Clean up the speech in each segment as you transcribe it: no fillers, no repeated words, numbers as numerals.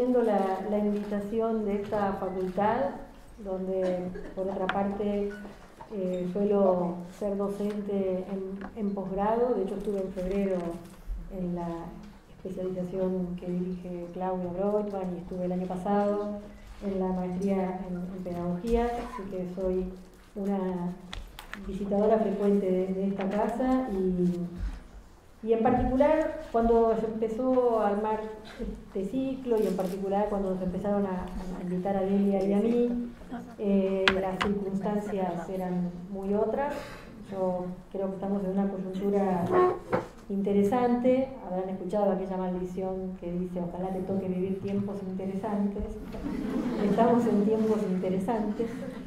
agradeciendo la invitación de esta facultad, donde por otra parte suelo ser docente en posgrado. De hecho estuve en febrero en la especialización que dirige Claudia Broitman y estuve el año pasado en la maestría en pedagogía, así que soy una visitadora frecuente de esta casa y en particular cuando se empezó a armar este ciclo y en particular cuando nos empezaron a invitar a Delia y a mí, las circunstancias eran muy otras. Yo creo que estamos en una coyuntura interesante. Habrán escuchado aquella maldición que dice: ojalá te toque vivir tiempos interesantes. Estamos en tiempos interesantes.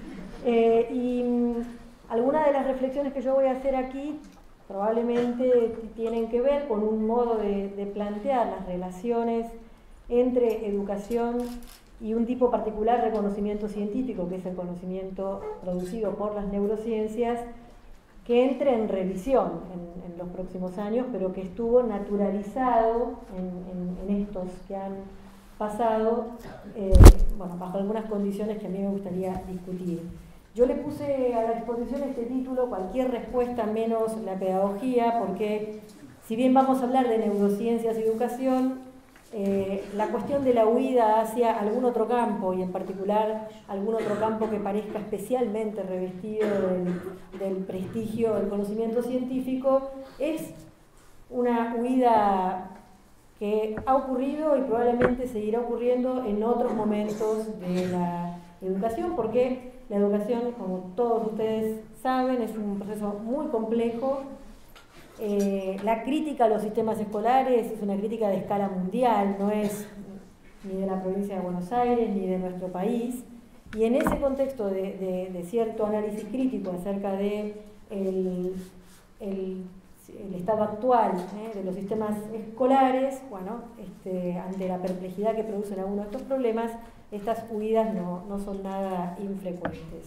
Y algunas de las reflexiones que yo voy a hacer aquí probablemente tienen que ver con un modo de plantear las relaciones entre educación y un tipo particular de conocimiento científico, que es el conocimiento producido por las neurociencias, que entre en revisión en los próximos años, pero que estuvo naturalizado en estos que han pasado, bueno, bajo algunas condiciones que a mí me gustaría discutir. Yo le puse a la exposición este título: cualquier respuesta menos la pedagogía, porque si bien vamos a hablar de neurociencias y educación, la cuestión de la huida hacia algún otro campo, y en particular algún otro campo que parezca especialmente revestido del prestigio del conocimiento científico, es una huida que ha ocurrido y probablemente seguirá ocurriendo en otros momentos de la educación, porque la educación, como todos ustedes saben, es un proceso muy complejo. La crítica a los sistemas escolares es una crítica de escala mundial, no es ni de la provincia de Buenos Aires ni de nuestro país, y en ese contexto de cierto análisis crítico acerca de el estado actual de los sistemas escolares, bueno, ante la perplejidad que producen algunos de estos problemas, estas huidas no son nada infrecuentes.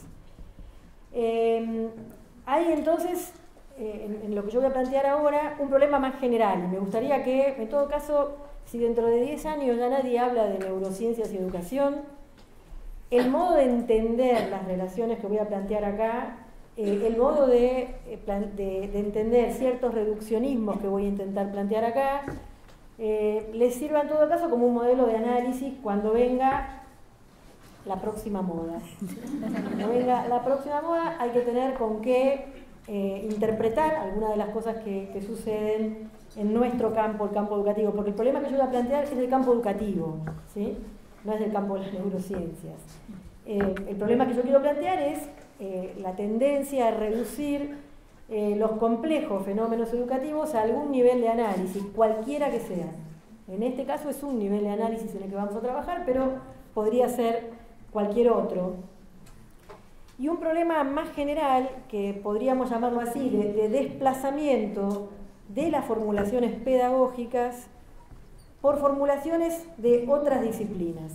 Hay entonces, en lo que yo voy a plantear ahora, un problema más general, y me gustaría que, en todo caso, si dentro de 10 años ya nadie habla de neurociencias y educación, el modo de entender las relaciones que voy a plantear acá, el modo de entender ciertos reduccionismos que voy a intentar plantear acá, les sirva en todo caso como un modelo de análisis cuando venga la próxima moda. Cuando venga la próxima moda hay que tener con qué interpretar algunas de las cosas que suceden en nuestro campo, el campo educativo, porque el problema que yo voy a plantear es del campo educativo, ¿sí? No es del campo de las neurociencias. El problema que yo quiero plantear es la tendencia a reducir los complejos fenómenos educativos a algún nivel de análisis, cualquiera que sea. En este caso es un nivel de análisis en el que vamos a trabajar, pero podría ser cualquier otro. Y un problema más general, que podríamos llamarlo así, de desplazamiento de las formulaciones pedagógicas por formulaciones de otras disciplinas.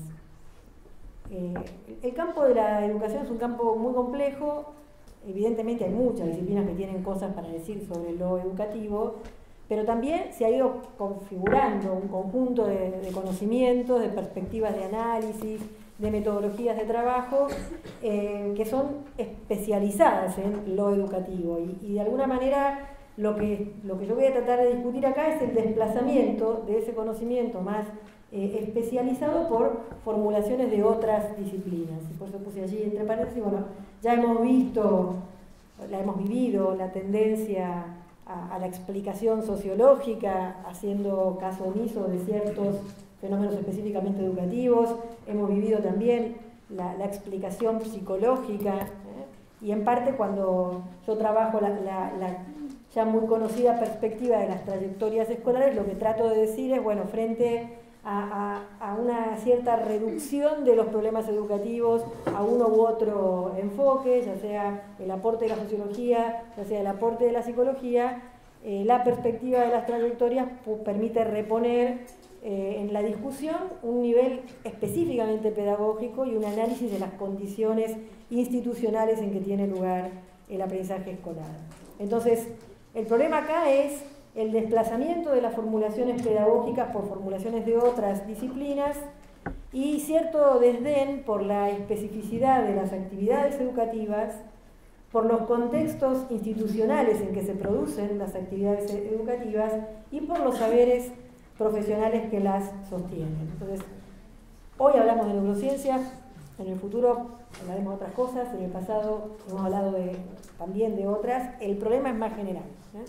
El campo de la educación es un campo muy complejo. Evidentemente hay muchas disciplinas que tienen cosas para decir sobre lo educativo, pero también se ha ido configurando un conjunto de conocimientos, de perspectivas de análisis, de metodologías de trabajo que son especializadas en lo educativo, y de alguna manera lo que yo voy a tratar de discutir acá es el desplazamiento de ese conocimiento más especializado por formulaciones de otras disciplinas. Y por eso puse allí entre paréntesis, bueno, ya hemos visto, la hemos vivido, la tendencia a la explicación sociológica, haciendo caso omiso de ciertos fenómenos específicamente educativos. Hemos vivido también la explicación psicológica, y en parte cuando yo trabajo la ya muy conocida perspectiva de las trayectorias escolares, lo que trato de decir es, bueno, frente a una cierta reducción de los problemas educativos a uno u otro enfoque, ya sea el aporte de la sociología, ya sea el aporte de la psicología, la perspectiva de las trayectorias permite reponer en la discusión un nivel específicamente pedagógico y un análisis de las condiciones institucionales en que tiene lugar el aprendizaje escolar. Entonces, el problema acá es el desplazamiento de las formulaciones pedagógicas por formulaciones de otras disciplinas, y cierto desdén por la especificidad de las actividades educativas, por los contextos institucionales en que se producen las actividades educativas y por los saberes profesionales que las sostienen. Entonces, hoy hablamos de neurociencias, en el futuro hablaremos de otras cosas, en el pasado hemos hablado también de otras. El problema es más general,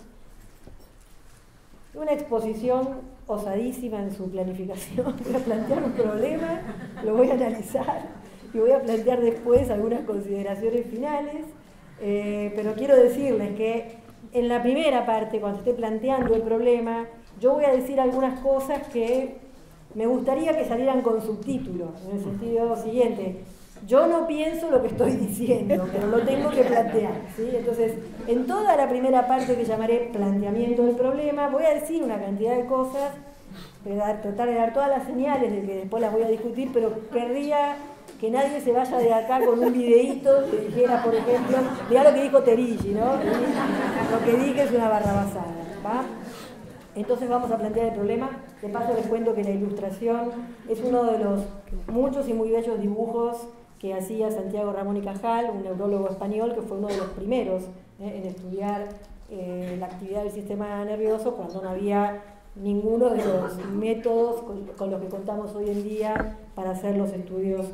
Una exposición osadísima en su planificación. Voy a plantear un problema, lo voy a analizar y voy a plantear después algunas consideraciones finales, pero quiero decirles que en la primera parte, cuando esté planteando el problema, yo voy a decir algunas cosas que me gustaría que salieran con subtítulos, en el sentido siguiente: yo no pienso lo que estoy diciendo, pero lo tengo que plantear, ¿sí? Entonces, en toda la primera parte, que llamaré planteamiento del problema, voy a decir una cantidad de cosas, tratar de dar todas las señales de que después las voy a discutir, pero querría que nadie se vaya de acá con un videíto que dijera, por ejemplo, mirá lo que dijo Terigi, ¿no? Lo que dije es una barrabasada, ¿va? Entonces vamos a plantear el problema. De paso les cuento que la ilustración es uno de los muchos y muy bellos dibujos que hacía Santiago Ramón y Cajal, un neurólogo español que fue uno de los primeros en estudiar la actividad del sistema nervioso cuando no había ninguno de los métodos con los que contamos hoy en día para hacer los estudios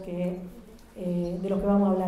de los que vamos a hablar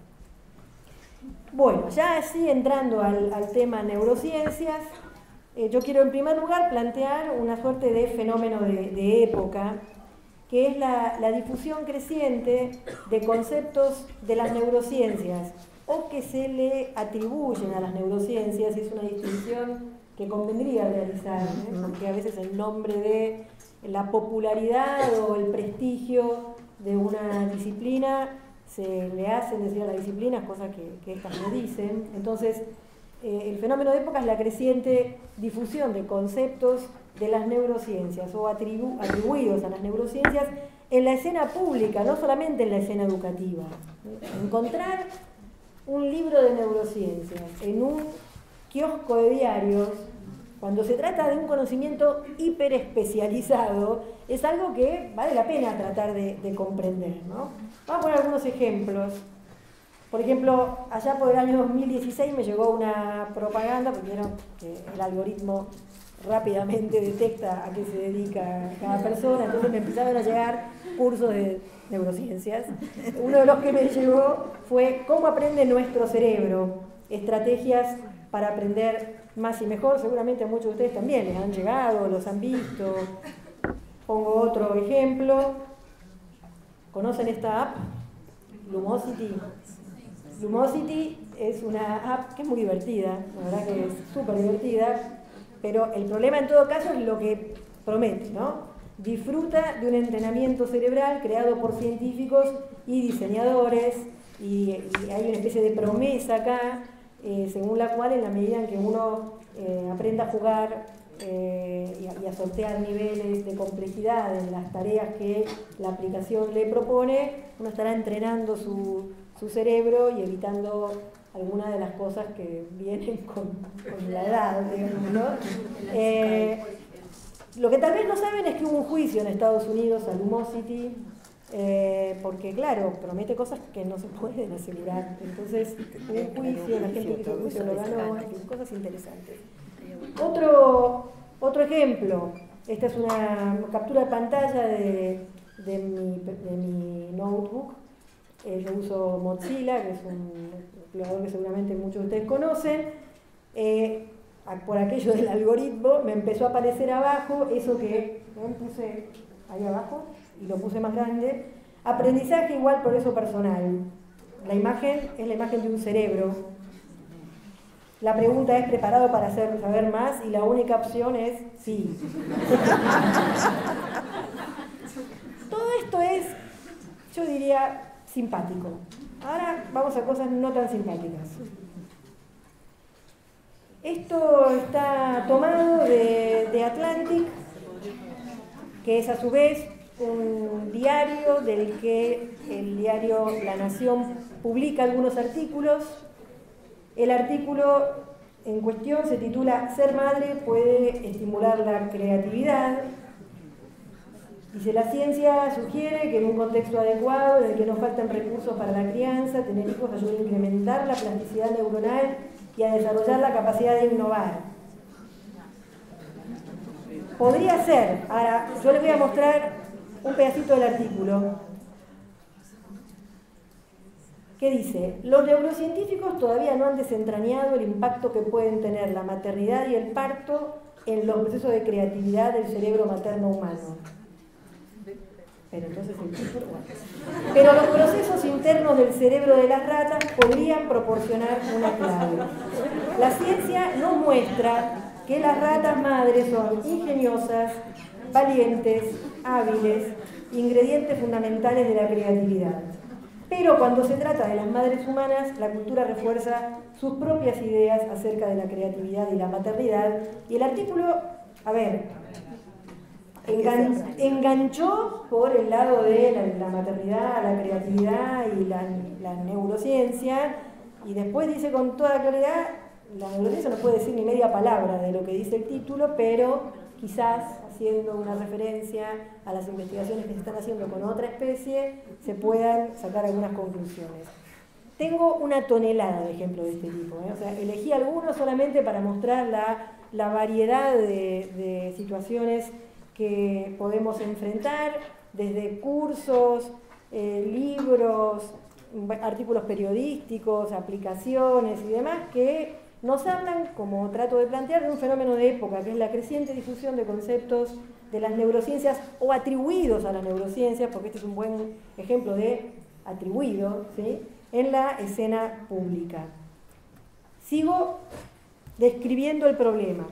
hoy. Bueno, ya así entrando al tema neurociencias, yo quiero en primer lugar plantear una suerte de fenómeno de época, que es la difusión creciente de conceptos de las neurociencias, o que se le atribuyen a las neurociencias. Es una distinción que convendría realizar, porque a veces en nombre de la popularidad o el prestigio de una disciplina se le hacen decir a las disciplinas cosas que estas no dicen. Entonces, el fenómeno de época es la creciente difusión de conceptos de las neurociencias o atribuidos a las neurociencias en la escena pública, no solamente en la escena educativa. Encontrar un libro de neurociencias en un kiosco de diarios, cuando se trata de un conocimiento hiperespecializado, es algo que vale la pena tratar de comprender, ¿no? Vamos a poner algunos ejemplos. Por ejemplo, allá por el año 2016 me llegó una propaganda, porque vieron que el algoritmo rápidamente detecta a qué se dedica cada persona, entonces me empezaron a llegar cursos de neurociencias. Uno de los que me llegó fue ¿Cómo aprende nuestro cerebro? Estrategias para aprender más y mejor. Seguramente a muchos de ustedes también les han llegado, los han visto. Pongo otro ejemplo. ¿Conocen esta app? Lumosity. Lumosity es una app que es muy divertida, la verdad que es súper divertida, pero el problema en todo caso es lo que promete, ¿no? Disfruta de un entrenamiento cerebral creado por científicos y diseñadores, y hay una especie de promesa acá, según la cual en la medida en que uno aprenda a jugar y a sortear niveles de complejidad en las tareas que la aplicación le propone, uno estará entrenando su cerebro y evitando algunas de las cosas que vienen con la edad, digamos, ¿no? Lo que tal vez no saben es que hubo un juicio en Estados Unidos a Lumosity, porque claro, promete cosas que no se pueden asegurar. Entonces, hubo un juicio, la gente que hizo el juicio lo ganó, cosas interesantes. Otro ejemplo, esta es una captura de pantalla de mi notebook. Yo uso Mozilla, que es un explorador que seguramente muchos de ustedes conocen. Por aquello del algoritmo me empezó a aparecer abajo eso que puse ahí abajo y lo puse más grande: aprendizaje igual progreso personal. La imagen es la imagen de un cerebro. La pregunta es: ¿preparado para saber más? Y la única opción es sí. Todo esto es, yo diría, simpático. Ahora vamos a cosas no tan simpáticas. Esto está tomado de Atlantic, que es a su vez un diario del que el diario La Nación publica algunos artículos. El artículo en cuestión se titula «Ser madre puede estimular la creatividad». Dice, la ciencia sugiere que en un contexto adecuado, en el que no faltan recursos para la crianza, tener hijos ayuda a incrementar la plasticidad neuronal y a desarrollar la capacidad de innovar. Podría ser. Ahora, yo les voy a mostrar un pedacito del artículo que dice, los neurocientíficos todavía no han desentrañado el impacto que pueden tener la maternidad y el parto en los procesos de creatividad del cerebro materno humano. Pero entonces el título, bueno. Pero los procesos internos del cerebro de las ratas podrían proporcionar una clave. La ciencia nos muestra que las ratas madres son ingeniosas, valientes, hábiles, ingredientes fundamentales de la creatividad. Pero cuando se trata de las madres humanas, la cultura refuerza sus propias ideas acerca de la creatividad y la maternidad. Y el artículo, a ver, enganchó por el lado de la maternidad, la creatividad y la neurociencia, y después dice con toda claridad, la neurociencia no puede decir ni media palabra de lo que dice el título, pero quizás haciendo una referencia a las investigaciones que se están haciendo con otra especie, se puedan sacar algunas conclusiones. Tengo una tonelada de ejemplos de este tipo, O sea, elegí algunos solamente para mostrar la variedad de situaciones que podemos enfrentar, desde cursos, libros, artículos periodísticos, aplicaciones y demás, que nos hablan, como trato de plantear, de un fenómeno de época, que es la creciente difusión de conceptos de las neurociencias o atribuidos a las neurociencias, porque este es un buen ejemplo de atribuido, ¿sí?, en la escena pública. Sigo describiendo el problema.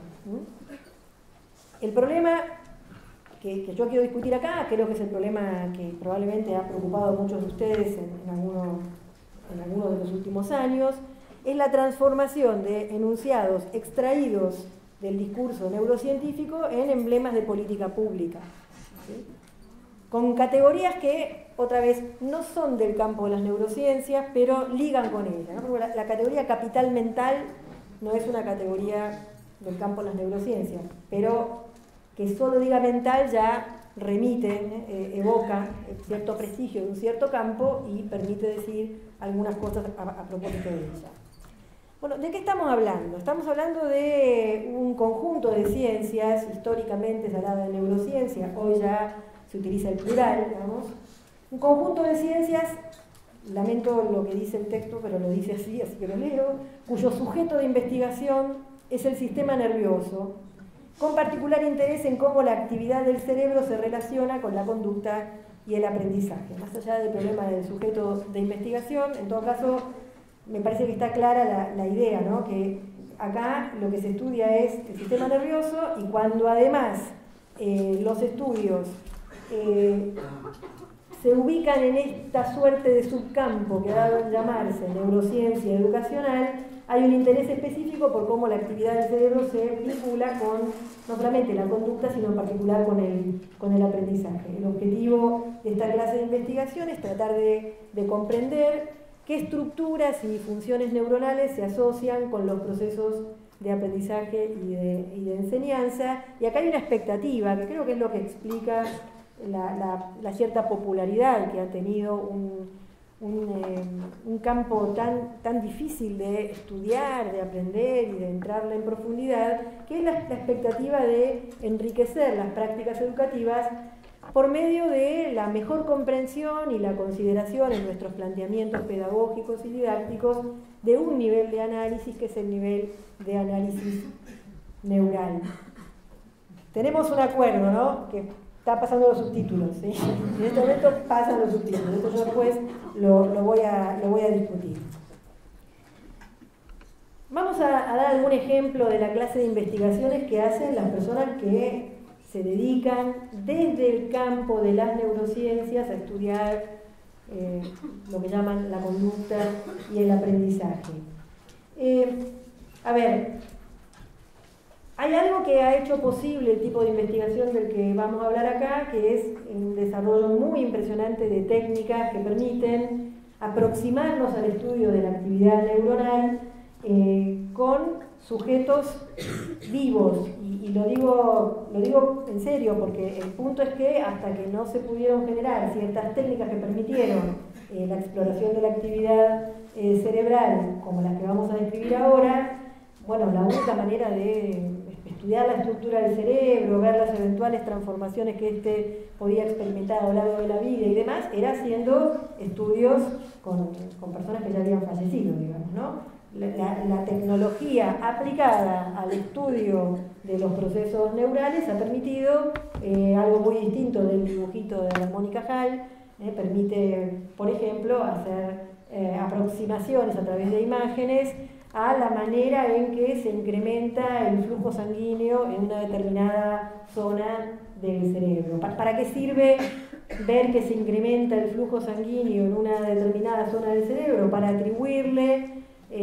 El problema que yo quiero discutir acá, creo que es el problema que probablemente ha preocupado a muchos de ustedes en algunos de los últimos años, es la transformación de enunciados extraídos del discurso neurocientífico en emblemas de política pública, ¿sí?, con categorías que, otra vez, no son del campo de las neurociencias, pero ligan con ellas, ¿no? Porque la categoría capital mental no es una categoría del campo de las neurociencias, pero que solo diga mental ya remite, evoca cierto prestigio de un cierto campo y permite decir algunas cosas a propósito de ella. Bueno, ¿de qué estamos hablando? Estamos hablando de un conjunto de ciencias, históricamente se hablaba de neurociencia, hoy ya se utiliza el plural, digamos. Un conjunto de ciencias, lamento lo que dice el texto, pero lo dice así que lo leo, cuyo sujeto de investigación es el sistema nervioso, con particular interés en cómo la actividad del cerebro se relaciona con la conducta y el aprendizaje. Más allá del problema del sujeto de investigación, en todo caso, me parece que está clara la idea, ¿no?, que acá lo que se estudia es el sistema nervioso, y cuando además los estudios se ubican en esta suerte de subcampo que ha dado en llamarse neurociencia educacional, hay un interés específico por cómo la actividad del cerebro se vincula con no solamente la conducta, sino en particular con el aprendizaje. El objetivo de esta clase de investigación es tratar de comprender qué estructuras y funciones neuronales se asocian con los procesos de aprendizaje y de enseñanza. Y acá hay una expectativa, que creo que es lo que explica la cierta popularidad que ha tenido un campo tan difícil de estudiar, de aprender y de entrarle en profundidad, que es la expectativa de enriquecer las prácticas educativas por medio de la mejor comprensión y la consideración en nuestros planteamientos pedagógicos y didácticos de un nivel de análisis que es el nivel de análisis neural. Tenemos un acuerdo, ¿no?, que está pasando los subtítulos, ¿sí? En este momento pasan los subtítulos, esto yo después lo voy a discutir. Vamos a dar algún ejemplo de la clase de investigaciones que hacen las personas que se dedican desde el campo de las neurociencias a estudiar lo que llaman la conducta y el aprendizaje. A ver, hay algo que ha hecho posible el tipo de investigación del que vamos a hablar acá, que es un desarrollo muy impresionante de técnicas que permiten aproximarnos al estudio de la actividad neuronal con sujetos vivos, y lo digo en serio, porque el punto es que hasta que no se pudieron generar ciertas técnicas que permitieron la exploración de la actividad cerebral, como las que vamos a describir ahora, bueno, la única manera de estudiar la estructura del cerebro, ver las eventuales transformaciones que éste podía experimentar a lo largo de la vida y demás, era haciendo estudios con personas que ya habían fallecido, digamos, ¿no? La tecnología aplicada al estudio de los procesos neurales ha permitido algo muy distinto del dibujito de la Mónica Hall. Permite, por ejemplo, hacer aproximaciones a través de imágenes a la manera en que se incrementa el flujo sanguíneo en una determinada zona del cerebro. ¿Para qué sirve ver que se incrementa el flujo sanguíneo en una determinada zona del cerebro? Para atribuirle,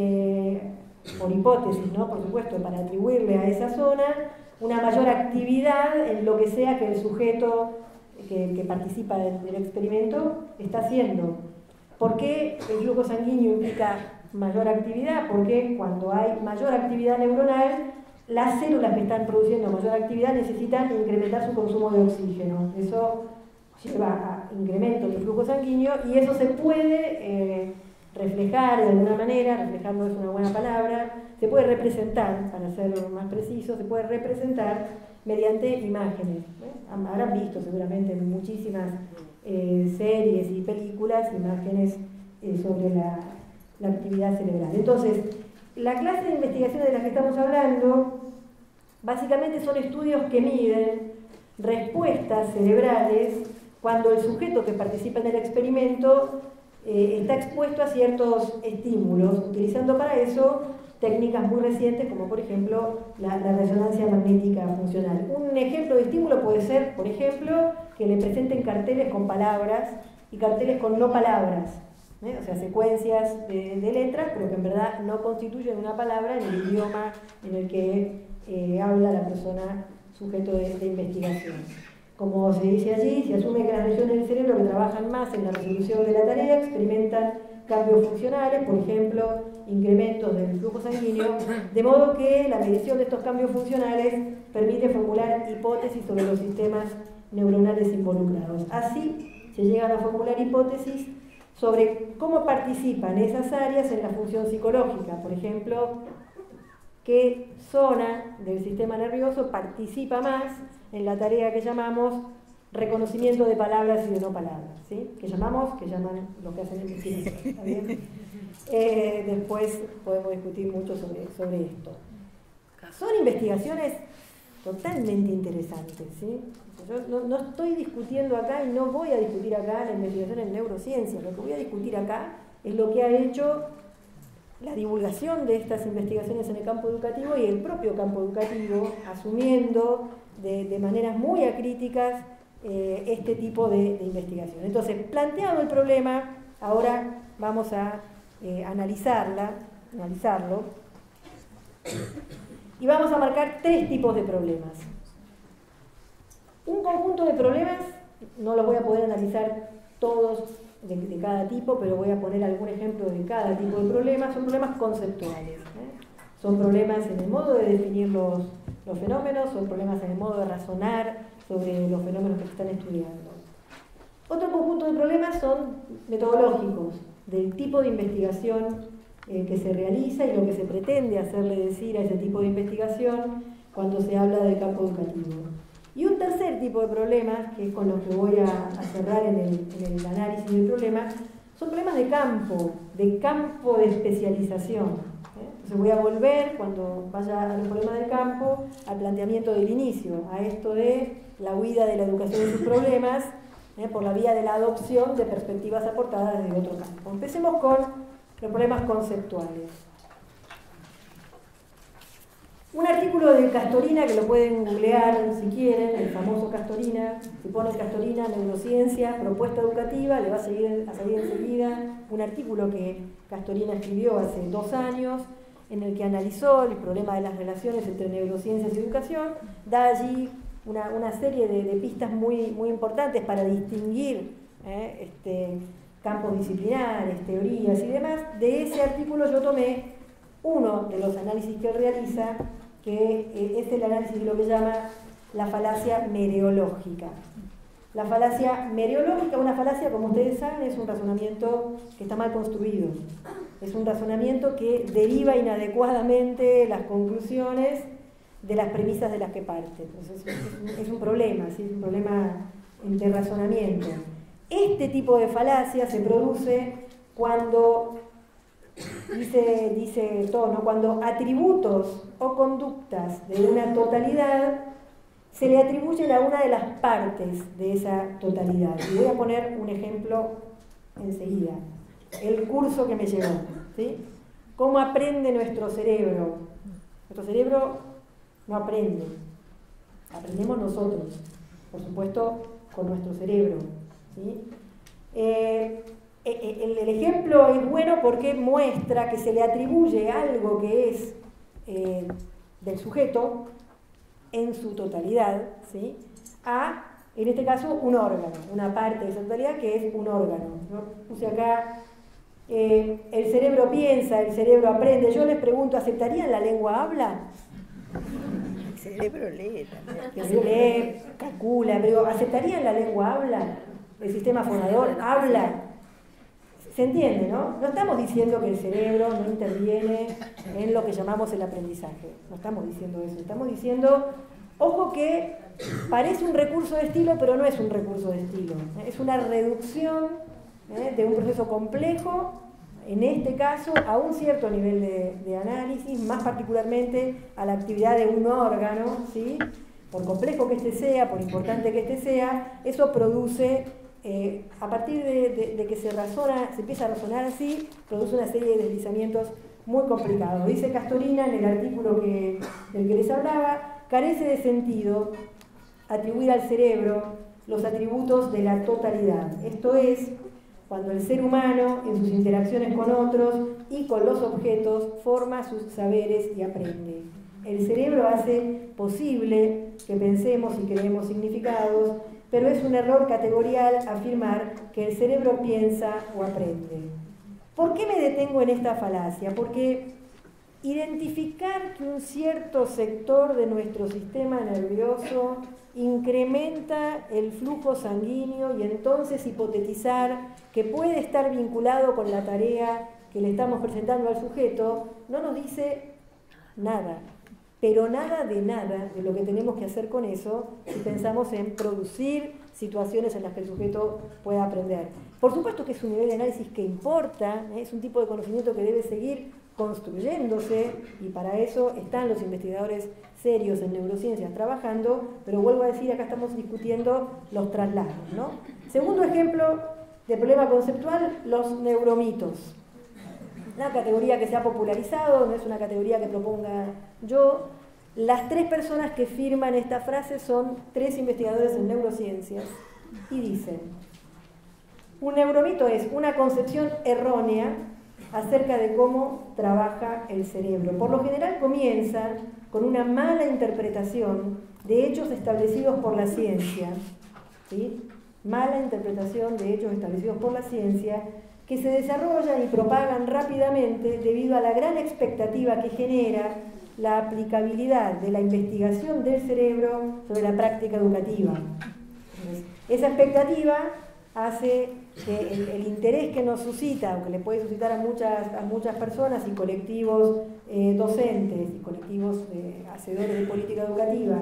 por hipótesis, ¿no? Por supuesto, para atribuirle a esa zona una mayor actividad en lo que sea que el sujeto que participa del experimento está haciendo. ¿Por qué el flujo sanguíneo implica mayor actividad? Porque cuando hay mayor actividad neuronal, las células que están produciendo mayor actividad necesitan incrementar su consumo de oxígeno. Eso lleva a incremento del flujo sanguíneo y eso se puede reflejar de alguna manera, reflejar no es una buena palabra, se puede representar, para ser más preciso, se puede representar mediante imágenes. Habrán visto seguramente en muchísimas series y películas imágenes sobre la actividad cerebral. Entonces, la clase de investigación de la que estamos hablando básicamente son estudios que miden respuestas cerebrales cuando el sujeto que participa en el experimento está expuesto a ciertos estímulos, utilizando para eso técnicas muy recientes como por ejemplo la resonancia magnética funcional. Un ejemplo de estímulo puede ser, por ejemplo, que le presenten carteles con palabras y carteles con no palabras, o sea, secuencias de letras, pero que en verdad no constituyen una palabra en el idioma en el que habla la persona sujeto de investigación. Como se dice allí, se asume que las regiones del cerebro que trabajan más en la resolución de la tarea experimentan cambios funcionales, por ejemplo, incrementos del flujo sanguíneo, de modo que la medición de estos cambios funcionales permite formular hipótesis sobre los sistemas neuronales involucrados. Así, se llegan a formular hipótesis sobre cómo participan esas áreas en la función psicológica. Por ejemplo, qué zona del sistema nervioso participa más en la tarea que llamamos reconocimiento de palabras y de no palabras, ¿sí? Que llaman lo que hacen en investigación, ¿está bien? Después podemos discutir mucho sobre esto. Son investigaciones totalmente interesantes, ¿sí? Yo no estoy discutiendo acá y no voy a discutir acá la investigación en neurociencia. Lo que voy a discutir acá es lo que ha hecho la divulgación de estas investigaciones en el campo educativo y el propio campo educativo, asumiendo de maneras muy acríticas este tipo de investigación. Entonces, planteado el problema, ahora vamos a analizarlo y vamos a marcar tres tipos de problemas. Un conjunto de problemas, no los voy a poder analizar todos de cada tipo, pero voy a poner algún ejemplo de cada tipo de problemas. Son problemas conceptuales, son problemas en el modo de definir los fenómenos, son problemas en el modo de razonar sobre los fenómenos que se están estudiando. Otro conjunto de problemas son metodológicos, del tipo de investigación que se realiza y lo que se pretende hacerle decir a ese tipo de investigación cuando se habla del campo educativo. Y un tercer tipo de problemas, que es con los que voy a cerrar en el análisis del problema, son problemas de campo de especialización. Entonces voy a volver, cuando vaya a los problemas del campo, al planteamiento del inicio, a esto de la huida de la educación de sus problemas, por la vía de la adopción de perspectivas aportadas desde otro campo. Empecemos con los problemas conceptuales. Un artículo de Castorina, que lo pueden googlear si quieren, el famoso Castorina, si ponen Castorina, neurociencia, propuesta educativa, le va a salir enseguida un artículo que Castorina escribió hace 2 años, en el que analizó el problema de las relaciones entre neurociencias y educación, da allí una serie de pistas muy importantes para distinguir campos disciplinares, teorías y demás. De ese artículo yo tomé uno de los análisis que él realiza, que es el análisis de lo que llama la falacia mereológica. La falacia mereológica, una falacia, como ustedes saben, es un razonamiento que está mal construido. Es un razonamiento que deriva inadecuadamente las conclusiones de las premisas de las que parte. Entonces, es un problema, ¿sí? Es un problema de razonamiento. Este tipo de falacia se produce cuando, dice Tono, cuando atributos o conductas de una totalidad se le atribuyen a una de las partes de esa totalidad. Y voy a poner un ejemplo enseguida. El curso que me llevó, ¿sí? ¿Cómo aprende nuestro cerebro? Nuestro cerebro no aprende, aprendemos nosotros, por supuesto, con nuestro cerebro, ¿sí? El ejemplo es bueno porque muestra que se le atribuye algo que es del sujeto en su totalidad, ¿sí? A, en este caso, un órgano, una parte de esa totalidad que es un órgano, ¿no? Puse acá, el cerebro piensa, el cerebro aprende. Yo les pregunto, ¿aceptarían la lengua habla? El cerebro lee también. El cerebro lee, calcula, pero ¿aceptarían la lengua habla? El sistema fonador habla. ¿Se entiende, no? No estamos diciendo que el cerebro no interviene en lo que llamamos el aprendizaje. No estamos diciendo eso. Estamos diciendo, ojo que parece un recurso de estilo, pero no es un recurso de estilo. Es una reducción de un proceso complejo, en este caso, a un cierto nivel de análisis, más particularmente a la actividad de un órgano, ¿sí? Por complejo que este sea, por importante que este sea, eso produce... a partir de que se empieza a razonar así, produce una serie de deslizamientos muy complicados. Dice Castorina en el artículo del que les hablaba, carece de sentido atribuir al cerebro los atributos de la totalidad. Esto es, cuando el ser humano, en sus interacciones con otros y con los objetos, forma sus saberes y aprende. El cerebro hace posible que pensemos y creemos significados, pero es un error categorial afirmar que el cerebro piensa o aprende. ¿Por qué me detengo en esta falacia? Porque identificar que un cierto sector de nuestro sistema nervioso incrementa el flujo sanguíneo y entonces hipotetizar que puede estar vinculado con la tarea que le estamos presentando al sujeto, no nos dice nada. Pero nada de lo que tenemos que hacer con eso si pensamos en producir situaciones en las que el sujeto pueda aprender. Por supuesto que es un nivel de análisis que importa, es un tipo de conocimiento que debe seguir construyéndose y para eso están los investigadores serios en neurociencias trabajando, pero vuelvo a decir, acá estamos discutiendo los traslados, ¿no? Segundo ejemplo de problema conceptual, los neuromitos. Una categoría que se ha popularizado, no es una categoría que proponga yo. Las tres personas que firman esta frase son tres investigadores en neurociencias y dicen: un neuromito es una concepción errónea acerca de cómo trabaja el cerebro. Por lo general comienza con una mala interpretación de hechos establecidos por la ciencia, ¿sí? Mala interpretación de hechos establecidos por la ciencia, que se desarrollan y propagan rápidamente debido a la gran expectativa que genera la aplicabilidad de la investigación del cerebro sobre la práctica educativa. Entonces, esa expectativa hace que el interés que nos suscita, o que le puede suscitar a muchas personas y colectivos docentes y colectivos hacedores de política educativa,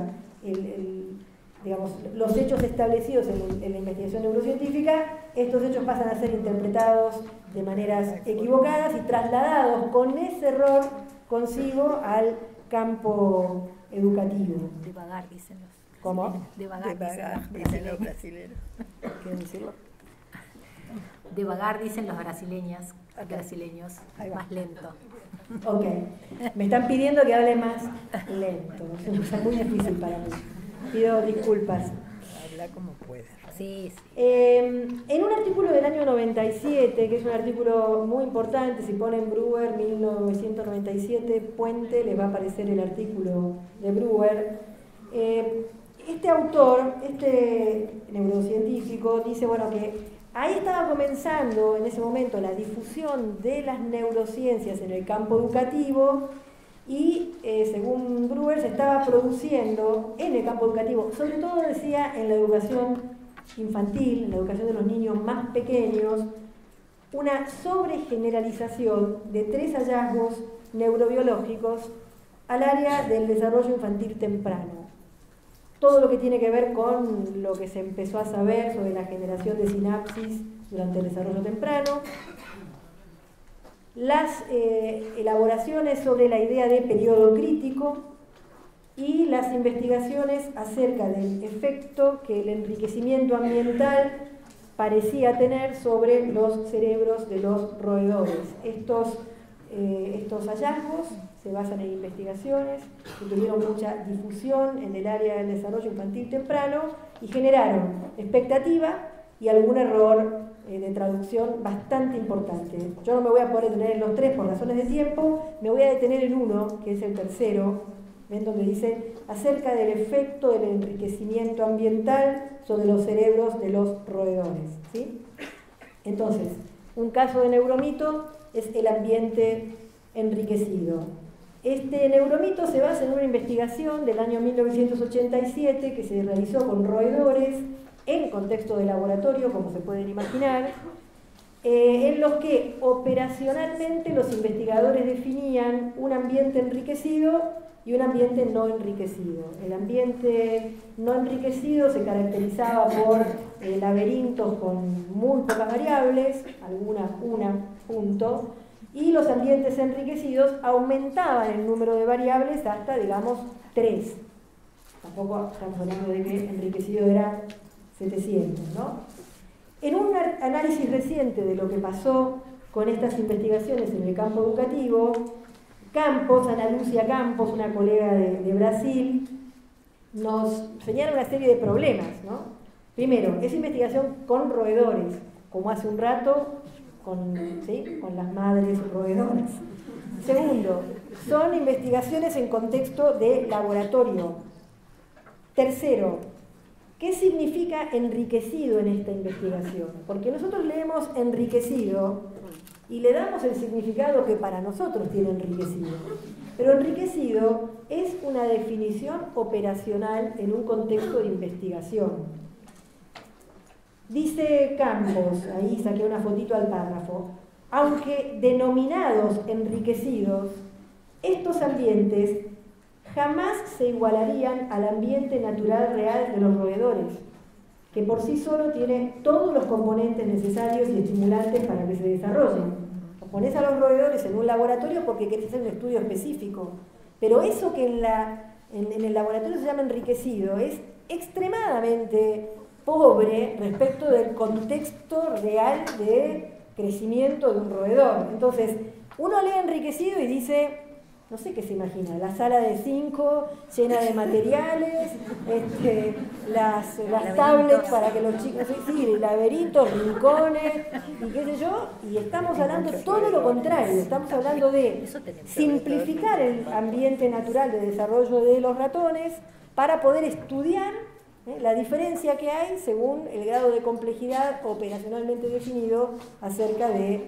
digamos, los hechos establecidos en la investigación neurocientífica, estos hechos pasan a ser interpretados de maneras equivocadas y trasladados con ese error consigo al campo educativo. Devagar, dicen los. ¿Cómo? Devagar, dicen los brasileños. ¿Quieren decirlo? Devagar, dicen los brasileños, más lento. Ok. Me están pidiendo que hable más lento. Es muy difícil para mí. Pido disculpas. Habla como puedas. Sí, sí. En un artículo del año 97, que es un artículo muy importante, si ponen Brewer 1997 Puente, les va a aparecer el artículo de Brewer. Este autor, este neurocientífico, dice bueno, que ahí estaba comenzando en ese momento la difusión de las neurociencias en el campo educativo y según Gruber se estaba produciendo en el campo educativo, sobre todo decía en la educación infantil, en la educación de los niños más pequeños, una sobregeneralización de 3 hallazgos neurobiológicos al área del desarrollo infantil temprano. Todo lo que tiene que ver con lo que se empezó a saber sobre la generación de sinapsis durante el desarrollo temprano, las elaboraciones sobre la idea de periodo crítico y las investigaciones acerca del efecto que el enriquecimiento ambiental parecía tener sobre los cerebros de los roedores. Estos hallazgos se basan en investigaciones que tuvieron mucha difusión en el área del desarrollo infantil temprano y generaron expectativa y algún error de traducción bastante importante. Yo no me voy a poder detener en los 3 por razones de tiempo, me voy a detener en uno, que es el tercero, ¿ven? Donde dice acerca del efecto del enriquecimiento ambiental sobre los cerebros de los roedores, ¿sí? Entonces, un caso de neuromito es el ambiente enriquecido. Este neuromito se basa en una investigación del año 1987 que se realizó con roedores en contexto de laboratorio, como se pueden imaginar, en los que operacionalmente los investigadores definían un ambiente enriquecido y un ambiente no enriquecido. El ambiente no enriquecido se caracterizaba por laberintos con muy pocas variables, algunas una punto, y los ambientes enriquecidos aumentaban el número de variables hasta, digamos, 3. Tampoco estamos hablando de que enriquecido era 700, ¿no? En un análisis reciente de lo que pasó con estas investigaciones en el campo educativo, Campos, Ana Lucia Campos, una colega de Brasil, nos señala una serie de problemas, ¿no? Primero, es investigación con roedores, como hace un rato con las madres roedoras. Segundo, son investigaciones en contexto de laboratorio. Tercero, ¿qué significa enriquecido en esta investigación? Porque nosotros leemos enriquecido y le damos el significado que para nosotros tiene enriquecido. Pero enriquecido es una definición operacional en un contexto de investigación. Dice Campos, ahí saqué una fotito al párrafo, aunque denominados enriquecidos, estos ambientes jamás se igualarían al ambiente natural real de los roedores, que por sí solo tiene todos los componentes necesarios y estimulantes para que se desarrollen. Los pones a los roedores en un laboratorio porque querés hacer un estudio específico, pero eso que en el laboratorio se llama enriquecido es extremadamente pobre respecto del contexto real de crecimiento de un roedor. Entonces, uno lee enriquecido y dice, no sé qué se imagina, la sala de 5 llena de materiales, las tablets para que los chicos, sí, laberintos, rincones, y qué sé yo, y estamos hablando todo lo contrario, estamos hablando de simplificar el ambiente natural de desarrollo de los ratones para poder estudiar la diferencia que hay según el grado de complejidad operacionalmente definido acerca de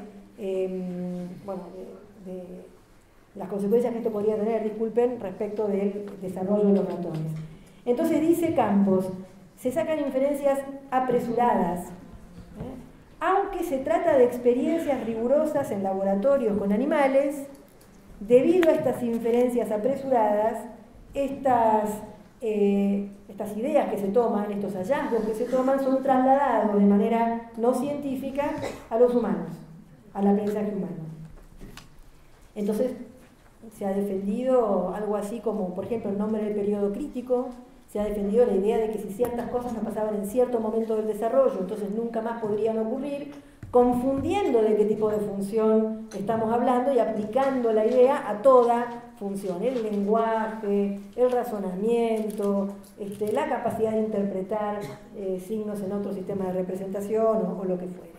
las consecuencias que esto podría tener, disculpen, respecto del desarrollo de los ratones. Entonces dice Campos, se sacan inferencias apresuradas, aunque se trata de experiencias rigurosas en laboratorios con animales, debido a estas inferencias apresuradas, estas ideas que se toman, estos hallazgos que se toman, son trasladados de manera no científica a los humanos, al aprendizaje humano. Entonces, se ha defendido algo así como, por ejemplo, el nombre del periodo crítico, se ha defendido la idea de que si ciertas cosas no pasaban en cierto momento del desarrollo, entonces nunca más podrían ocurrir, confundiendo de qué tipo de función estamos hablando y aplicando la idea a toda función, el lenguaje, el razonamiento, la capacidad de interpretar signos en otro sistema de representación o lo que fuere.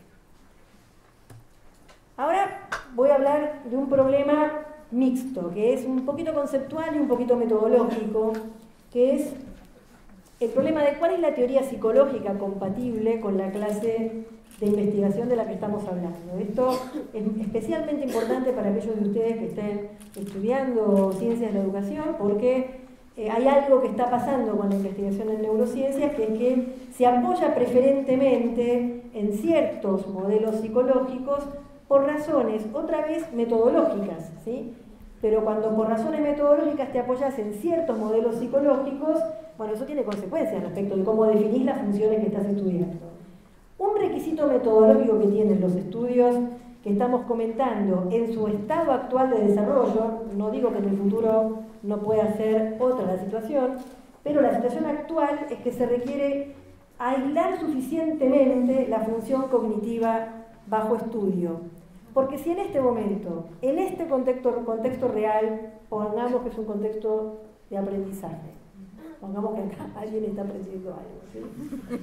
Ahora voy a hablar de un problema mixto, que es un poquito conceptual y un poquito metodológico, que es el problema de cuál es la teoría psicológica compatible con la clase de investigación de la que estamos hablando. Esto es especialmente importante para aquellos de ustedes que estén estudiando ciencias de la educación, porque hay algo que está pasando con la investigación en neurociencias, que es que se apoya preferentemente en ciertos modelos psicológicos por razones, otra vez, metodológicas, ¿sí? Pero cuando por razones metodológicas te apoyas en ciertos modelos psicológicos, bueno, eso tiene consecuencias respecto de cómo definís las funciones que estás estudiando. Un requisito metodológico que tienen los estudios que estamos comentando en su estado actual de desarrollo, no digo que en el futuro no pueda ser otra la situación, pero la situación actual es que se requiere aislar suficientemente la función cognitiva bajo estudio. Porque si en este momento, en este contexto real, pongamos que es un contexto de aprendizaje, pongamos que acá alguien está aprendiendo algo, ¿sí?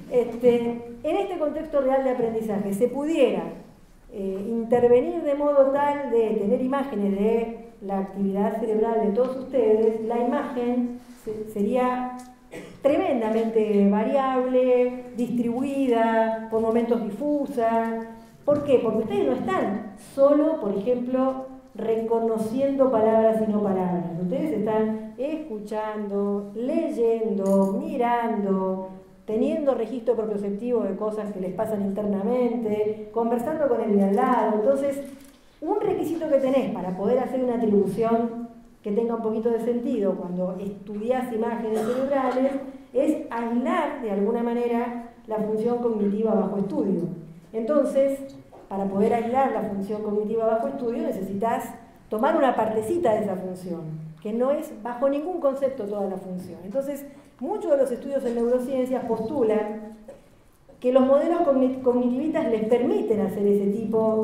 En este contexto real de aprendizaje se pudiera intervenir de modo tal de tener imágenes de la actividad cerebral de todos ustedes, la imagen sería tremendamente variable, distribuida, por momentos difusa. ¿Por qué? Porque ustedes no están solo, por ejemplo, reconociendo palabras y no palabras. Ustedes están escuchando, leyendo, mirando, teniendo registro propioceptivo de cosas que les pasan internamente, conversando con el de al lado. Entonces, un requisito que tenés para poder hacer una atribución que tenga un poquito de sentido cuando estudias imágenes cerebrales es aislar de alguna manera la función cognitiva bajo estudio. Entonces, para poder aislar la función cognitiva bajo estudio necesitas tomar una partecita de esa función, que no es bajo ningún concepto toda la función. Entonces, muchos de los estudios en neurociencias postulan que los modelos cognitivistas les permiten hacer ese tipo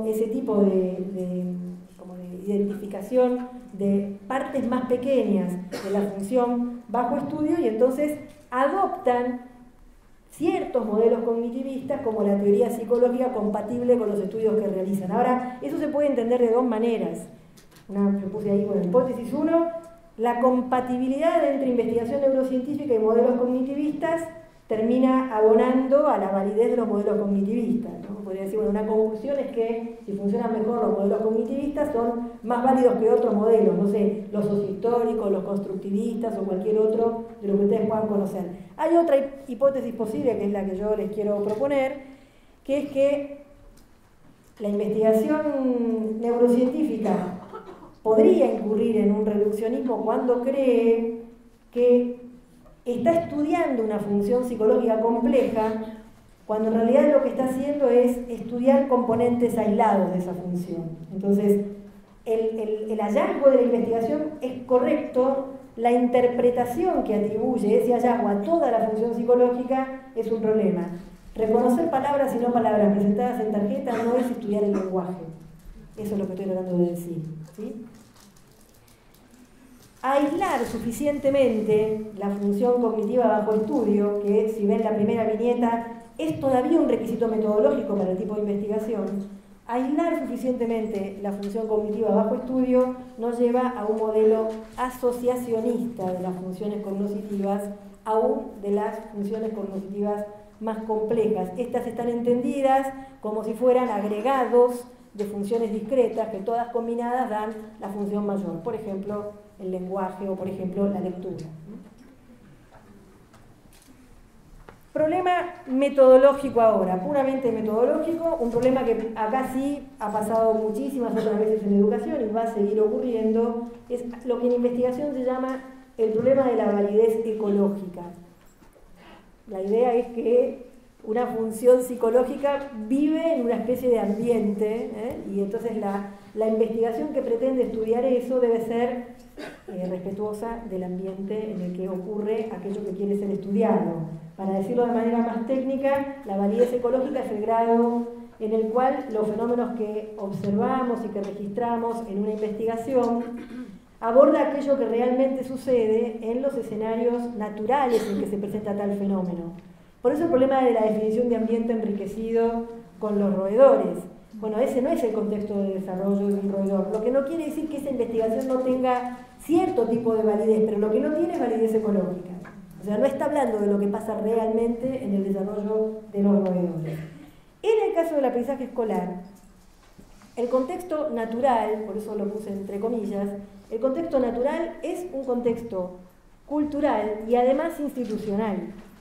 de identificación de partes más pequeñas de la función bajo estudio y entonces adoptan ciertos modelos cognitivistas como la teoría psicológica compatible con los estudios que realizan. Ahora, eso se puede entender de dos maneras. Yo puse ahí, bueno, hipótesis 1, la compatibilidad entre investigación neurocientífica y modelos cognitivistas termina abonando a la validez de los modelos cognitivistas, ¿no? Podría decir, bueno, una conclusión es que si funcionan mejor los modelos cognitivistas son más válidos que otros modelos, no sé, los sociohistóricos, los constructivistas o cualquier otro de lo que ustedes puedan conocer. Hay otra hipótesis posible, que es la que yo les quiero proponer, que es que la investigación neurocientífica podría incurrir en un reduccionismo cuando cree que está estudiando una función psicológica compleja, cuando en realidad lo que está haciendo es estudiar componentes aislados de esa función. Entonces, el hallazgo de la investigación es correcto, la interpretación que atribuye ese hallazgo a toda la función psicológica es un problema. Reconocer palabras y no palabras presentadas en tarjeta no es estudiar el lenguaje. Eso es lo que estoy tratando de decir, ¿sí? Aislar suficientemente la función cognitiva bajo estudio, que si ven la primera viñeta es todavía un requisito metodológico para el tipo de investigación, aislar suficientemente la función cognitiva bajo estudio nos lleva a un modelo asociacionista de las funciones cognitivas, aún de las funciones cognitivas más complejas. Estas están entendidas como si fueran agregados de funciones discretas que todas combinadas dan la función mayor, por ejemplo, el lenguaje o por ejemplo la lectura. Problema metodológico ahora, puramente metodológico, un problema que acá sí ha pasado muchísimas otras veces en educación y va a seguir ocurriendo, es lo que en investigación se llama el problema de la validez ecológica. La idea es que una función psicológica vive en una especie de ambiente, y entonces la investigación que pretende estudiar eso debe ser respetuosa del ambiente en el que ocurre aquello que quiere ser estudiado. Para decirlo de manera más técnica, la validez ecológica es el grado en el cual los fenómenos que observamos y que registramos en una investigación aborda aquello que realmente sucede en los escenarios naturales en que se presenta tal fenómeno. Por eso el problema de la definición de ambiente enriquecido con los roedores. Bueno, ese no es el contexto de desarrollo de un roedor. Lo que no quiere decir que esa investigación no tenga cierto tipo de validez, pero lo que no tiene es validez ecológica. O sea, no está hablando de lo que pasa realmente en el desarrollo de los roedores. En el caso del aprendizaje escolar, el contexto natural, por eso lo puse entre comillas, el contexto natural es un contexto cultural y además institucional.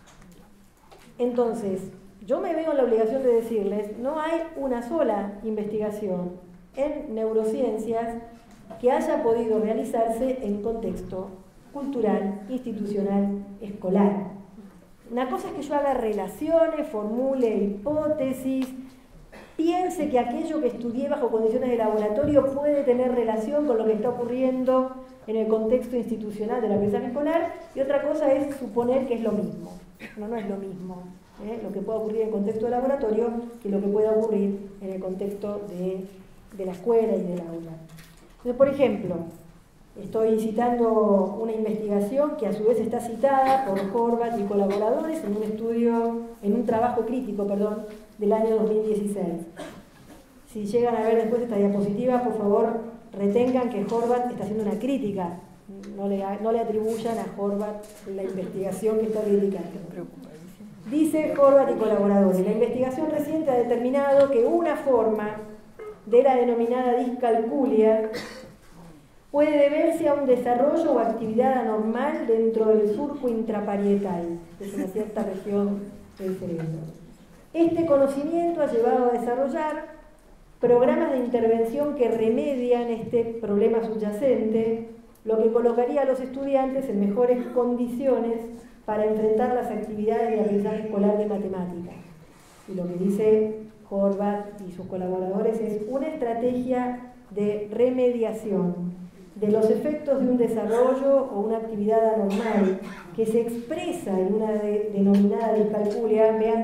Entonces, yo me veo en la obligación de decirles, no hay una sola investigación en neurociencias que haya podido realizarse en contexto cultural, institucional, escolar. Una cosa es que yo haga relaciones, formule hipótesis, piense que aquello que estudié bajo condiciones de laboratorio puede tener relación con lo que está ocurriendo en el contexto institucional del aprendizaje escolar, y otra cosa es suponer que es lo mismo. No es lo mismo lo que pueda ocurrir en el contexto de laboratorio que lo que pueda ocurrir en el contexto de la escuela y del aula. Entonces, por ejemplo, estoy citando una investigación que a su vez está citada por Horvath y colaboradores en un trabajo crítico, del año 2016. Si llegan a ver después esta diapositiva, por favor, retengan que Horvath está haciendo una crítica. No le atribuyan a Horvath la investigación que está criticando. Dice Horvath y colaboradores, la investigación reciente ha determinado que una forma de la denominada discalculia puede deberse a un desarrollo o actividad anormal dentro del surco intraparietal, que es una cierta región del cerebro. Este conocimiento ha llevado a desarrollar programas de intervención que remedian este problema subyacente, lo que colocaría a los estudiantes en mejores condiciones para enfrentar las actividades de aprendizaje escolar de matemáticas. Y lo que dice Horvath y sus colaboradores es una estrategia de remediación de los efectos de un desarrollo o una actividad anormal que se expresa en una denominada discalculia. Vean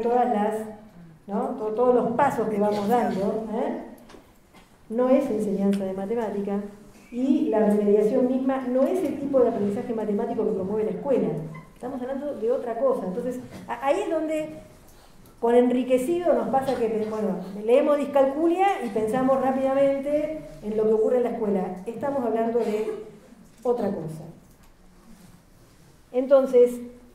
todos los pasos que vamos dando. No es enseñanza de matemática, y la remediación misma no es el tipo de aprendizaje matemático que promueve la escuela. Estamos hablando de otra cosa. Entonces, ahí es donde con enriquecido nos pasa que, leemos discalculia y pensamos rápidamente en lo que ocurre en la escuela. Estamos hablando de otra cosa. Entonces,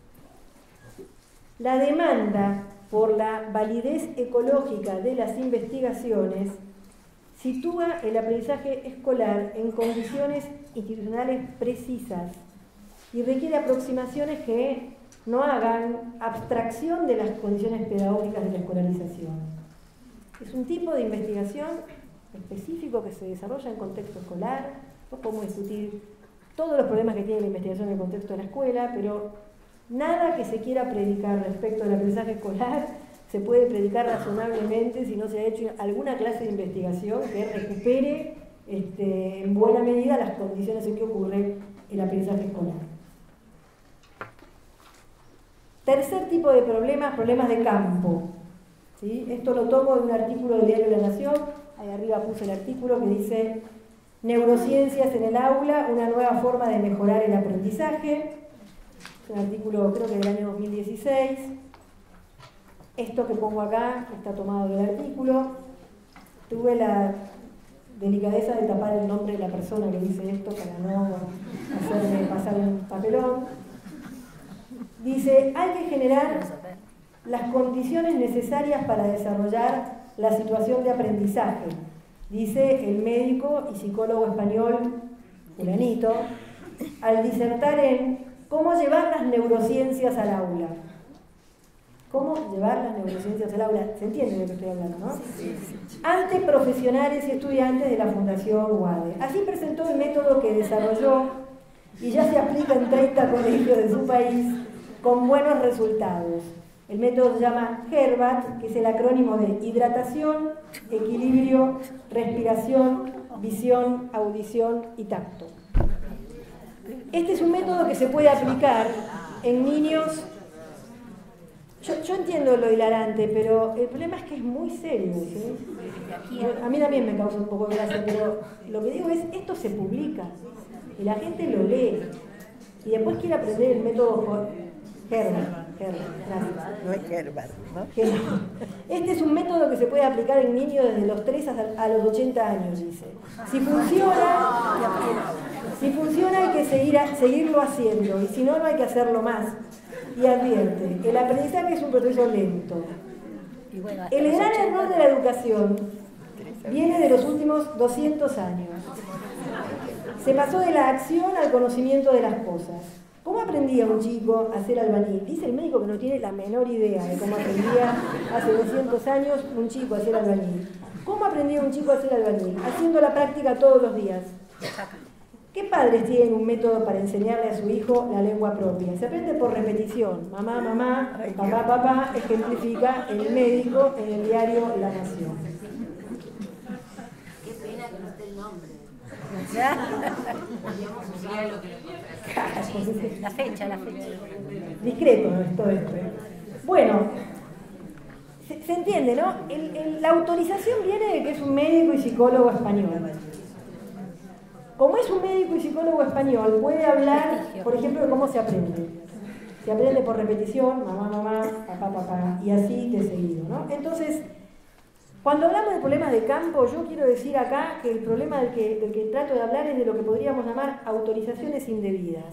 la demanda por la validez ecológica de las investigaciones sitúa el aprendizaje escolar en condiciones institucionales precisas y requiere aproximaciones que no hagan abstracción de las condiciones pedagógicas de la escolarización. Es un tipo de investigación específico que se desarrolla en contexto escolar. No podemos discutir todos los problemas que tiene la investigación en el contexto de la escuela, pero nada que se quiera predicar respecto al aprendizaje escolar se puede predicar razonablemente si no se ha hecho alguna clase de investigación que recupere en buena medida las condiciones en que ocurre el aprendizaje escolar. Tercer tipo de problemas de campo. ¿Sí? Esto lo tomo de un artículo del diario La Nación. Ahí arriba puse el artículo que dice Neurociencias en el aula, una nueva forma de mejorar el aprendizaje. Es un artículo creo que del año 2016. Esto que pongo acá está tomado del artículo. Tuve la delicadeza de tapar el nombre de la persona que dice esto para no hacerme pasar un papelón. Dice, hay que generar las condiciones necesarias para desarrollar la situación de aprendizaje, dice el médico y psicólogo español fulanito, al disertar en cómo llevar las neurociencias al aula. ¿Cómo llevar las neurociencias al aula? ¿Se entiende de lo que estoy hablando, no? Sí. Ante profesionales y estudiantes de la Fundación UADE. Así presentó el método que desarrolló y ya se aplica en 30 colegios de su país con buenos resultados. El método se llama HERBAT, que es el acrónimo de hidratación, equilibrio, respiración, visión, audición y tacto. Este es un método que se puede aplicar en niños. Yo entiendo lo hilarante, pero el problema es que es muy serio, ¿sí? A mí también me causa un poco de gracia, pero lo que digo es, esto se publica y la gente lo lee y después quiere aprender el método Herbert, gracias. No es Herbert, ¿no? Este es un método que se puede aplicar en niños desde los 3 a los 80 años, dice. Si funciona hay que seguirlo haciendo, y si no, no hay que hacerlo más. Y advierte, el aprendizaje es un proceso lento. Y bueno, hasta El los gran 80 error de la educación viene de los últimos 200 años. Se pasó de la acción al conocimiento de las cosas. ¿Cómo aprendía un chico a ser albañil? Dice el médico que no tiene la menor idea de cómo aprendía hace 200 años un chico a ser albañil. ¿Cómo aprendía un chico a ser albañil? Haciendo la práctica todos los días. ¿Qué padres tienen un método para enseñarle a su hijo la lengua propia? Se aprende por repetición. Mamá, mamá, papá, papá, ejemplifica el médico en el diario La Nación. Qué pena que no esté el nombre. La fecha. Discreto no es todo esto. Bueno, se entiende, ¿no? La autorización viene de que es un médico y psicólogo español. Como es un médico y psicólogo español, puede hablar, por ejemplo, de cómo se aprende. Se aprende por repetición, mamá, mamá, papá, papá, y así de seguido, ¿no? Entonces, cuando hablamos de problemas de campo, yo quiero decir acá que el problema del que trato de hablar es de lo que podríamos llamar autorizaciones indebidas.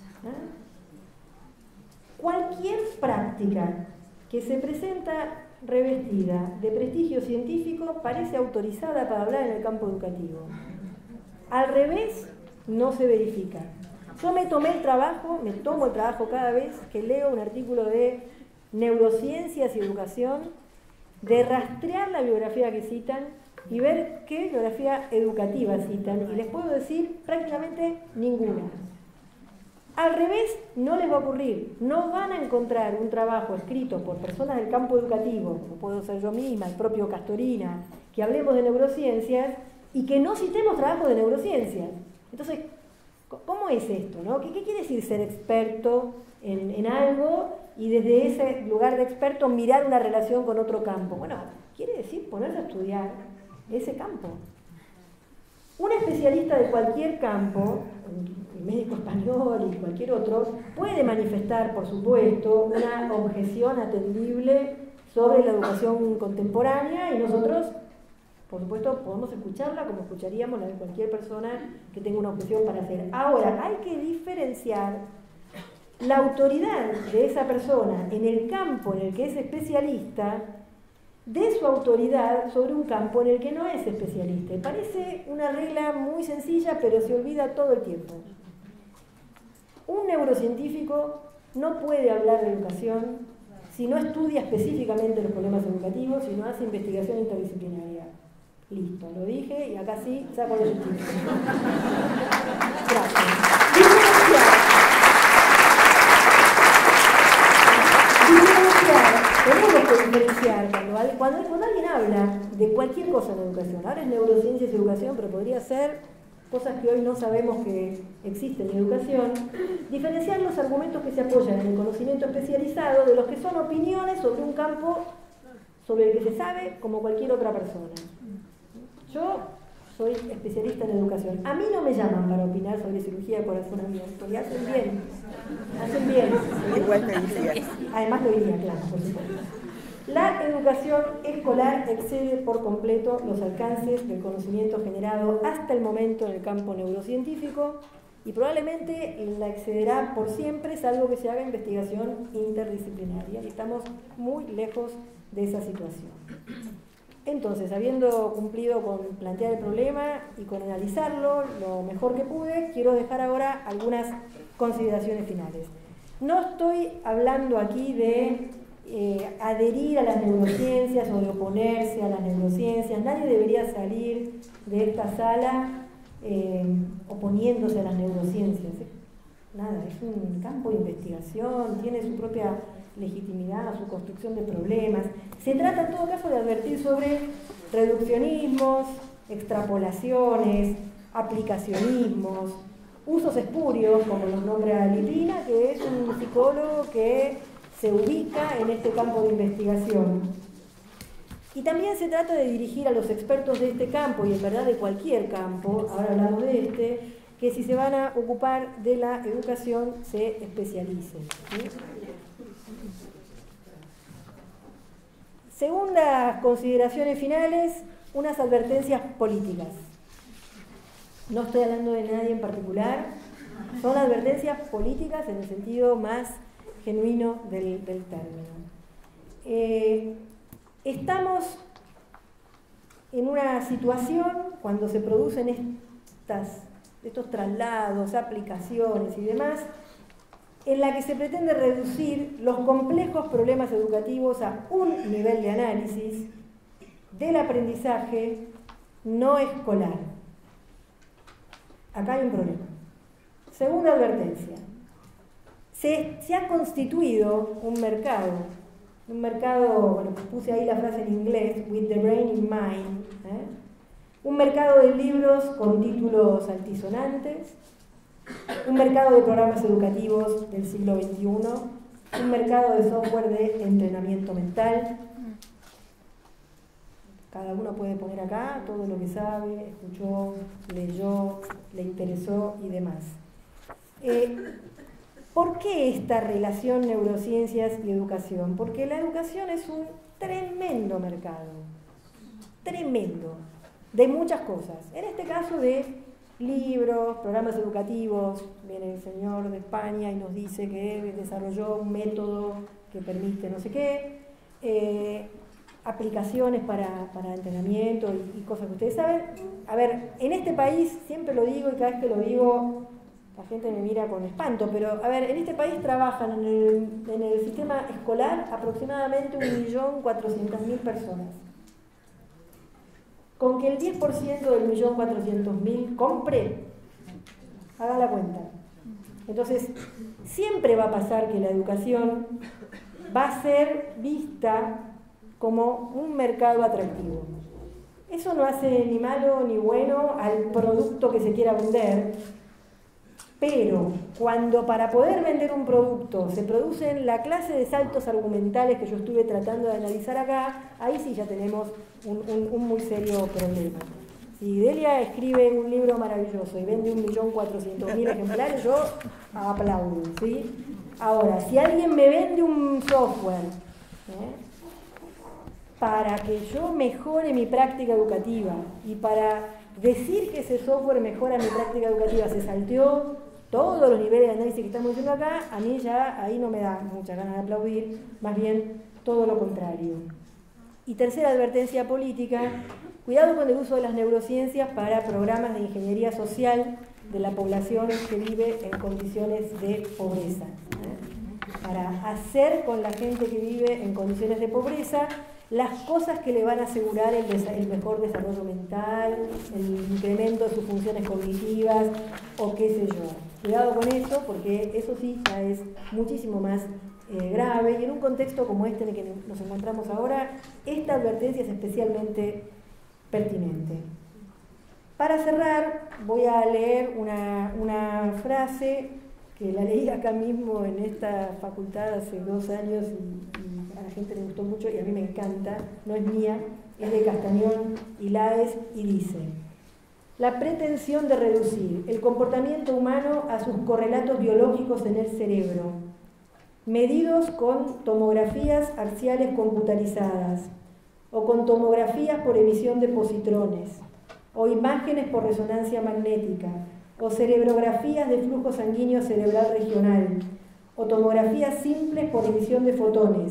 Cualquier práctica que se presenta revestida de prestigio científico parece autorizada para hablar en el campo educativo. Al revés, no se verifica. Yo me tomo el trabajo cada vez que leo un artículo de neurociencias y educación, de rastrear la biografía que citan y ver qué biografía educativa citan, y les puedo decir prácticamente ninguna. Al revés, no les va a ocurrir. No van a encontrar un trabajo escrito por personas del campo educativo, como puedo ser yo misma, el propio Castorina, que hablemos de neurociencias y que no citemos trabajos de neurociencias. Entonces, ¿cómo es esto, no? ¿Qué quiere decir ser experto en algo y desde ese lugar de experto mirar una relación con otro campo? Bueno, quiere decir ponerse a estudiar ese campo. Un especialista de cualquier campo, el médico español y cualquier otro, puede manifestar, por supuesto, una objeción atendible sobre la educación contemporánea, y nosotros, por supuesto, podemos escucharla como escucharíamos la de cualquier persona que tenga una objeción para hacer. Ahora, hay que diferenciar la autoridad de esa persona en el campo en el que es especialista de su autoridad sobre un campo en el que no es especialista. Y parece una regla muy sencilla, pero se olvida todo el tiempo. Un neurocientífico no puede hablar de educación si no estudia específicamente los problemas educativos, si no hace investigación interdisciplinaria. Listo, lo dije y acá sí saco los títulos. Gracias. Tenemos que diferenciar cuando alguien habla de cualquier cosa en educación. Ahora es neurociencias y educación, pero podría ser cosas que hoy no sabemos que existen en educación. Diferenciar los argumentos que se apoyan en el conocimiento especializado de los que son opiniones sobre un campo sobre el que se sabe como cualquier otra persona. Yo soy especialista en educación. A mí no me llaman para opinar sobre cirugía de corazón abierto, y hacen bien. Hacen bien. Igual te diría. Además lo diría, claro, por supuesto. La educación escolar excede por completo los alcances del conocimiento generado hasta el momento en el campo neurocientífico, y probablemente la excederá por siempre, salvo que se haga investigación interdisciplinaria, y estamos muy lejos de esa situación. Entonces, habiendo cumplido con plantear el problema y con analizarlo lo mejor que pude, quiero dejar ahora algunas consideraciones finales. No estoy hablando aquí de adherir a las neurociencias o de oponerse a las neurociencias. Nadie debería salir de esta sala oponiéndose a las neurociencias. Nada, es un campo de investigación, tiene su propia legitimidad, su construcción de problemas. Se trata en todo caso de advertir sobre reduccionismos, extrapolaciones, aplicacionismos, usos espurios, como los nombra Lippina, que es un psicólogo que se ubica en este campo de investigación. Y también se trata de dirigir a los expertos de este campo, y en verdad de cualquier campo, ahora hablamos de este, que si se van a ocupar de la educación se especialicen, ¿sí? Segundas consideraciones finales, unas advertencias políticas. No estoy hablando de nadie en particular, son advertencias políticas en el sentido más genuino del término. Estamos en una situación, cuando se producen estos traslados, aplicaciones y demás, en la que se pretende reducir los complejos problemas educativos a un nivel de análisis del aprendizaje no escolar. Acá hay un problema. Segunda advertencia. Se ha constituido un mercado, bueno, puse ahí la frase en inglés, with the brain in mind, un mercado de libros con títulos altisonantes, un mercado de programas educativos del siglo XXI, un mercado de software de entrenamiento mental. Cada uno puede poner acá todo lo que sabe, escuchó, leyó, le interesó y demás. ¿Por qué esta relación neurociencias y educación? Porque la educación es un tremendo mercado, tremendo, de muchas cosas. En este caso de libros, programas educativos. Viene el señor de España y nos dice que desarrolló un método que permite no sé qué, aplicaciones para entrenamiento y cosas que ustedes saben. A ver, en este país, siempre lo digo y cada vez que lo digo la gente me mira con espanto, pero a ver, en este país trabajan en el sistema escolar aproximadamente 1.400.000 personas. Con que el 10% del 1.400.000 compre, haga la cuenta. Entonces, siempre va a pasar que la educación va a ser vista como un mercado atractivo. Eso no hace ni malo ni bueno al producto que se quiera vender, pero cuando para poder vender un producto se producen la clase de saltos argumentales que yo estuve tratando de analizar acá, ahí sí ya tenemos un muy serio problema. Si Delia escribe un libro maravilloso y vende 1.400.000 ejemplares, yo aplaudo, ¿sí? Ahora, si alguien me vende un software para que yo mejore mi práctica educativa y para decir que ese software mejora mi práctica educativa se salteó todos los niveles de análisis que estamos haciendo acá, a mí ya ahí no me da muchas ganas de aplaudir, más bien todo lo contrario. Y tercera advertencia política, cuidado con el uso de las neurociencias para programas de ingeniería social de la población que vive en condiciones de pobreza. Para hacer con la gente que vive en condiciones de pobreza las cosas que le van a asegurar el mejor desarrollo mental, el incremento de sus funciones cognitivas o qué sé yo. Cuidado con eso, porque eso sí ya es muchísimo más grave, y en un contexto como este en el que nos encontramos ahora, esta advertencia es especialmente pertinente. Para cerrar, voy a leer una frase que la leí acá mismo en esta facultad hace 2 años y a la gente le gustó mucho y a mí me encanta, no es mía, es de Castañón y Laes y dice: la pretensión de reducir el comportamiento humano a sus correlatos biológicos en el cerebro, medidos con tomografías axiales computarizadas, o con tomografías por emisión de positrones, o imágenes por resonancia magnética, o cerebrografías de flujo sanguíneo cerebral regional, o tomografías simples por emisión de fotones,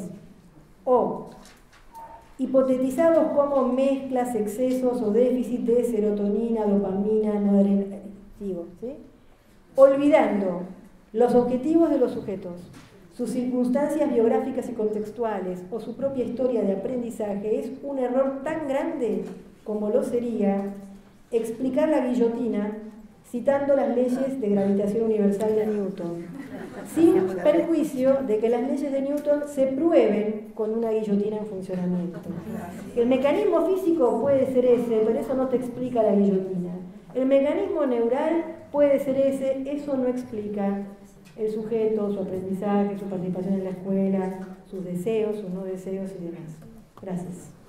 o hipotetizados como mezclas, excesos o déficit de serotonina, dopamina, noradrenérgico, ¿sí? Olvidando los objetivos de los sujetos, sus circunstancias biográficas y contextuales o su propia historia de aprendizaje, es un error tan grande como lo sería explicar la guillotina citando las leyes de gravitación universal de Newton, sin perjuicio de que las leyes de Newton se prueben con una guillotina en funcionamiento. El mecanismo físico puede ser ese, pero eso no te explica la guillotina. El mecanismo neural puede ser ese, eso no explica el sujeto, su aprendizaje, su participación en la escuela, sus deseos, sus no deseos y demás. Gracias.